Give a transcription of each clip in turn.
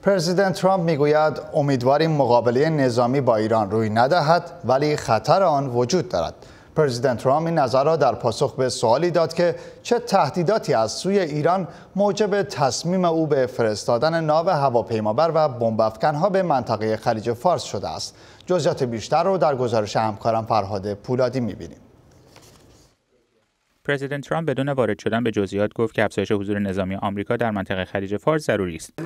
پرزیدنت ترامپ میگوید امیدواریم مقابله نظامی با ایران روی ندهد ولی خطر آن وجود دارد. پرزیدنت ترامپ این نظر را در پاسخ به سوالی داد که چه تهدیداتی از سوی ایران موجب تصمیم او به فرستادن ناو هواپیمابر و بمب افکنها به منطقه خلیج فارس شده است. جزئیات بیشتر رو در گزارش همکارم فرهاد پولادی می‌بینیم. پرزیدنت ترامپ بدون وارد شدن به جزئیات گفت که افزایش حضور نظامی آمریکا در منطقه خلیج فارس ضروری است.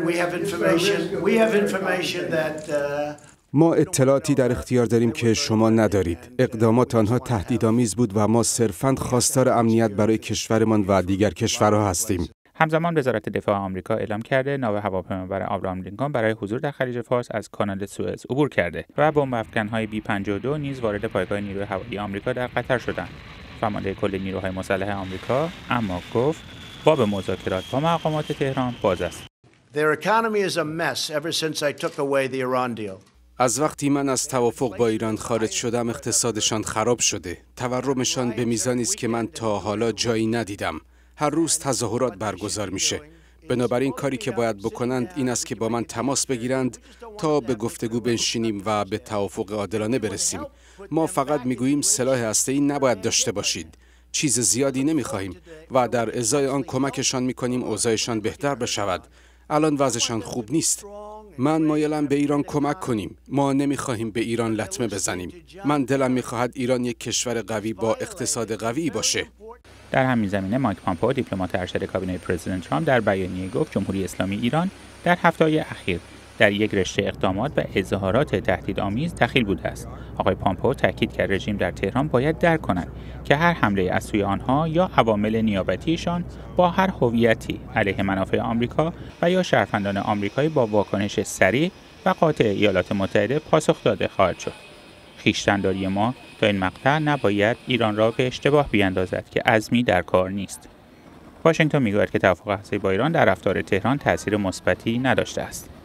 ما اطلاعاتی در اختیار داریم که شما ندارید. اقدامات آنها تهدیدآمیز بود و ما صرفاً خواستار امنیت برای کشورمان و دیگر کشورها هستیم. همزمان وزارت دفاع آمریکا اعلام کرده ناو هواپیمابر آبراهام لینکن برای حضور در خلیج فارس از کانال سوئز عبور کرده و بمب افکن‌های B-52 نیز وارد پایگاه نیروی هوایی آمریکا در قطر شدند. فرمانده کل نیروهای مسلح آمریکا اما گفت باب مذاکرات با مقامات تهران باز است. از وقتی من از توافق با ایران خارج شدم اقتصادشان خراب شده. تورمشان به میزانی است که من تا حالا جایی ندیدم. هر روز تظاهرات برگزار میشه. بنابراین کاری که باید بکنند این است که با من تماس بگیرند تا به گفتگو بنشینیم و به توافق عادلانه برسیم. ما فقط میگوییم سلاح هسته‌ای نباید داشته باشید. چیز زیادی نمیخواهیم و در ازای آن کمکشان میکنیم اوضاعشان بهتر بشود. الان وضعشان خوب نیست. من مایلم به ایران کمک کنیم. ما نمیخواهیم به ایران لطمه بزنیم. من دلم میخواهد ایران یک کشور قوی با اقتصاد قوی باشه. در همین زمینه مایک پامپئو دیپلمات ارشد کابینه پرزیدنت ترامپ در بیانیه گفت جمهوری اسلامی ایران در هفته‌های اخیر در یک رشته اقدامات و اظهارات تهدیدآمیز دخیل بوده است. آقای پامپئو تاکید کرد رژیم در تهران باید درک کند که هر حمله از سوی آنها یا عوامل نیابتیشان با هر هویتی علیه منافع آمریکا و یا شهروندان آمریکایی با واکنش سریع و قاطع ایالات متحده پاسخ داده خواهد شد. خویشتن‌داری ما تا این مقطع نباید ایران را به اشتباه بیاندازد که عزمی در کار نیست. واشنگتن میگوید که توافق هسته‌ای با ایران در رفتار تهران تأثیر مثبتی نداشته است.